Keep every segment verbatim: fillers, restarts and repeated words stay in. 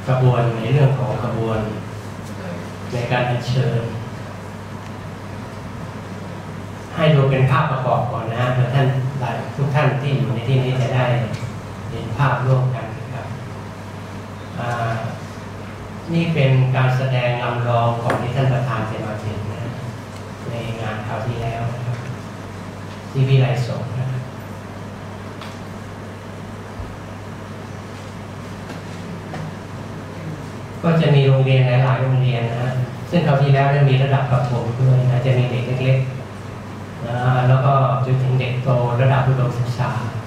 กระบวนในเรื่องของกระบวนในการอัญเชิญให้ดูเป็นภาพประกอบก่อนนะฮะเพื่อท่านทุกท่านที่อยู่ในที่นี้จะได้เห็นภาพร่วมกันนะครับนี่เป็นการแสดงลำลองก่อนที่ท่านประธานจะมาถึงนะในงานคราวที่แล้วนะครับที่วิไลสงฆ์นะครับก็จะมีโรงเรียนหลายๆโรงเรียนนะซึ่งคราวที่แล้วมีระดับประถมด้วยนะจะมีเด็กเล็กๆนะแล้วก็จนถึงเด็กโตระดับอุดมศึกษา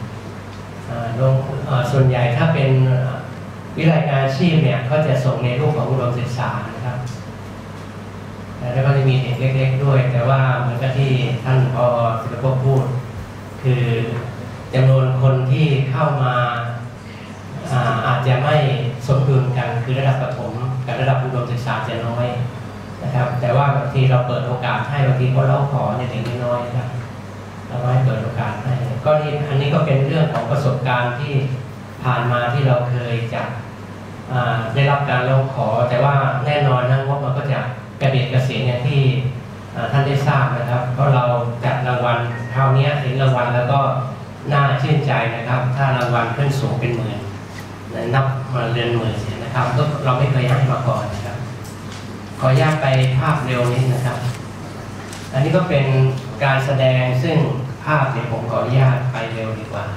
ส่วนใหญ่ถ้าเป็นวิทยาการอาชีพเนี่ยก็จะส่งในรูปของอุดมศึกษานะครับแล้วก็จะมีเด็กเล็กๆด้วยแต่ว่าเหมือนกับที่ท่านพอศิลปพูดคือจำนวนคนที่เข้ามาอาจจะไม่สมดุลกันคือระดับประถมกับระดับอุดมศึกษาจะน้อยนะครับแต่ว่าบางทีเราเปิดโอกาสให้บางทีพอเราขอเนี่ยถึงน้อยนะครับเราให้เปิดโอกาสให้ก็นี่อันนี้ก็เป็นเรื่องของประสบการณ์ที่ผ่านมาที่เราเคยจะได้รับการร้องขอแต่ว่าแน่นอนนะว่ามันก็จะกระเบียดกระเสียอย่างที่ท่านได้ทราบนะครับเพราะเราจัดรางวัลคราวนี้เห็นรางวัลแล้วก็น่าชื่นใจนะครับถ้ารางวัลขึ้นสูงเป็นหมื่นนับมาเรือนหมื่นนะครับเราไม่เคยให้มาก่อนนะครับขออนุญาตไปภาพเร็วนิดนะครับอันนี้ก็เป็นการแสดงซึ่งภาพเนี่ยผมขออนุญาตไปเร็วดีกว่า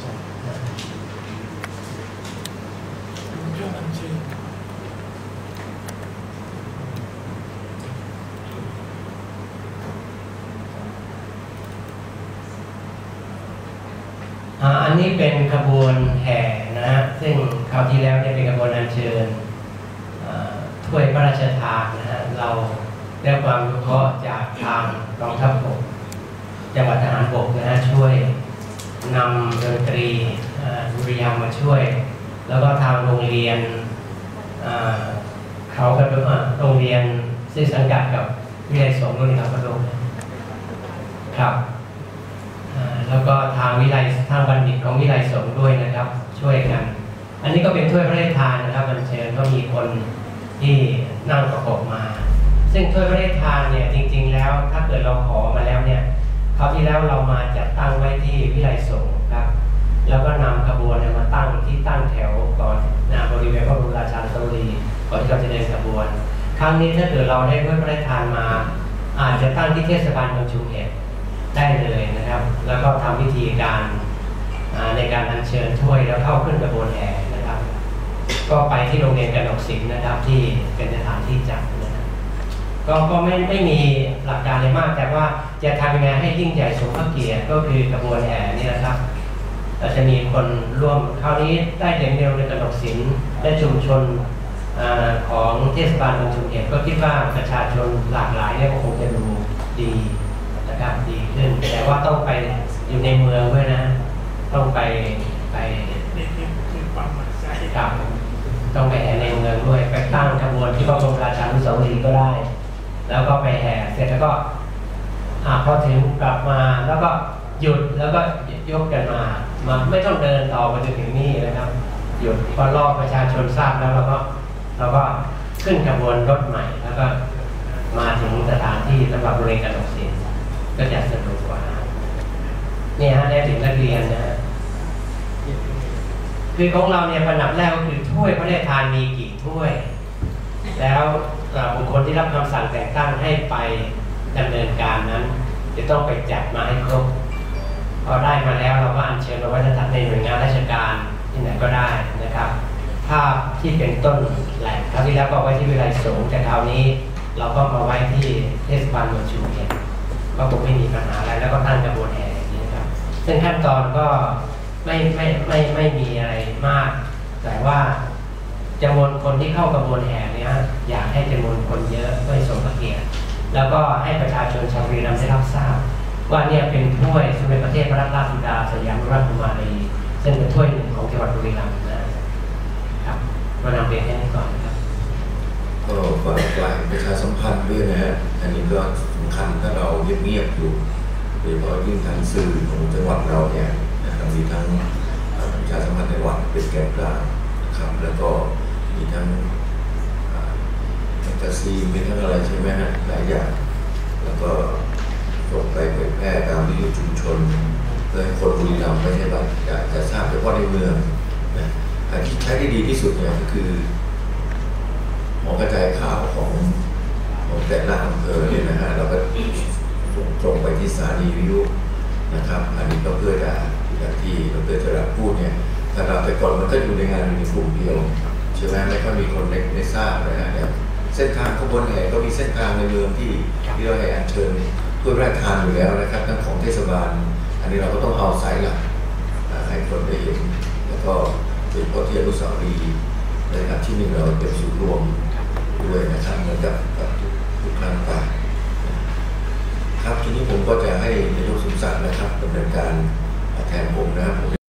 อันนี้เป็นขบวนแห่นะฮะซึ่งคราวที่แล้วเนี่ยเป็นขบวนอัญเชิญถ้วยพระราชทานนะฮะเราได้ความรู้เคราะห์จากทางกองทัพบกจังหวัดทหารบกนะฮะช่วยนำดนตรีดุริยางค์มาช่วยแล้วก็ทางโรงเรียนเขาก็โรงเรียนซึ่งสังกัดกับวิทยาลัยสงฆ์รุ่นครับพระองค์ครับแล้วก็ทางวิไลทางบัณฑิตของวิไลสงฆ์ด้วยนะครับช่วยกันอันนี้ก็เป็นถ้วยพระราชทานนะครับอัญเชิญก็มีคนที่นั่งประกบมาซึ่งถ้วยพระราชทานเนี่ยจริงๆแล้วถ้าเกิดเราขอมาแล้วเนี่ยคราวที่แล้วเรามาจัดตั้งไว้ที่วิไลสงฆ์ครับแล้วก็นำขบวนมาตั้งที่ตั้งแถวก่อนนะบริเวณพระบรมราชานุสาวรีย์ก่อนที่เราจะเดินขบวนครั้งนี้ถ้าเกิดเราได้ถ้วยพระราชทานมาอาจจะตั้งที่เทศบาลเมืองชุมแพได้เลยนะครับแล้วก็ทำพิธีการในการอัญเชิญถ้วยแล้วเข้าขึ้นกระบวนแห่นะครับก็ไปที่โรงเรียนกนกศิลป์นะครับที่เป็นสถานที่จัดนะครับก็ก็ไม่ไม่มีหลักการอะไรมากแต่ว่าจะทำยังไงให้ยิ่งใหญ่สมพระเกียรติก็คือกระบวนแห่นี่นะครับเราจะมีคนร่วมคราวนี้ได้เด็กในโรงเรียนกนกศิลป์และชุมชนของเทศบาลเมืองชุมแพก็คิดว่าประชาชนหลากหลายเนี่ยก็คงจะดูดีนะครับดีขึ้นแต่ว่าต้องไปอยู่ในเมืองด้วยนะต้องไปไปครับต้องไปแห่ในเมืองด้วยไปตั้งขบวนที่พระบรมราชานุสาวรีย์ก็ได้แล้วก็ไปแห่เสร็จแล้วก็พอถึงกลับมาแล้วก็หยุดแล้วก็ยกกันมามาไม่ต้องเดินต่อไปจนถึงนี่นะครับหยุดพอรอบประชาชนทราบแล้วเราก็เราก็ขึ้นขบวนรถใหม่แล้วก็มาถึงสถานที่สำหรับโรงเรียนกนกศิลป์ก็จะสะดวกกว่านี่ฮะได้ถึงนักเรียนนะฮะคือของเราเนี่ยปัญหาแรกก็คือถ้วยพระราชทานมีกี่ถ้วยแล้วบุคคลที่รับคำสั่งแต่งตั้งให้ไปดำเนินการนั้นจะต้องไปจัดมาให้ครบพอได้มาแล้วเราก็อัญเชิญมาไว้ในหน่วยงานราชการที่ไหนก็ได้นะครับภาพที่เป็นต้นแหล่งคราวที่แล้วก็ไว้ที่วิไลสงฆ์แต่คราวนี้เราก็มาไว้ที่เทศบาลเมืองชุมแพก็คงไม่มีปัญหาอะไรแล้วก็ตั้งกระบวนแห่อย่างนี้นะครับซึ่งขั้นตอนก็ไม่ไม่ไม่ไม่มีอะไรมากแต่ว่าจำนวนคนที่เข้ากระบวนแห่เนี่ยอยากให้จำนวนคนเยอะเพื่อสมพระเกียรติแล้วก็ให้ประชาชนชาวบุรีรัมย์ได้รับทราบว่าเนี่ยเป็นถ้วยสมเด็จพระเทพรัตนราชสุดาสยามราชกุมารีซึ่งเป็นถ้วยหนึ่งของจังหวัดบุรีรัมย์นะครับมานำเรียนแค่นี้ก่อนครับก็ฝากการประชาสัมพันธ์ด้วยนะฮะอันนี้ก็สำคัญถ้าเราเงียบๆอยู่โดยเฉพาะยิ่งทางสื่อของจังหวัดเราเนี่ยมีทั้งประชาสัมพันธ์ในวัดเป็นแกนกลางนะครับแล้วก็มีทั้งทั้งแมกกาซีนมีทั้งอะไรใช่ไหมฮะหลายอย่างแล้วก็ส่งไปเผยแพร่ตามวิทยุชุมชนเพื่อให้คนบุรีรัมย์ไม่ใช่ว่าจะจะทราบเฉพาะในเมืองนะอันที่ใช้ได้ดีที่สุดเนี่ยก็คือหอกระจายข่าวของของแต่ละอำเภอเนี่ยนะฮะเราก็ส่งตรงไปที่สถานีวิทยุนะครับอันนี้ก็เพื่อจะอย่างที่ดร.จรัสพูดเนี่ยถ้าเราแต่ก่อนมันก็อยู่ในงานอยู่ในกลุ่มเดียวใช่ไหมไม่ค่อยมีคนได้ได้ทราบนะฮะอย่างเส้นทางขบวนแห่ก็มีเส้นทางในเมืองที่ที่เราแห่อัญเชิญถ้วยพระราชทานอยู่แล้วนะครับทั้งของเทศบาลอันนี้เราก็ต้องเอาไซส์หลักให้คนได้เห็นแล้วก็เป็นพจน์ที่อนุสาวรีย์ในขณะที่หนึ่งเราเป็นศูนย์รวมด้วยนะครับเหมือนกับทุกครั้งไปครับทีนี้ผมก็จะให้นายกสมศักดิ์นะครับดำเนินการแทนผมนะครับ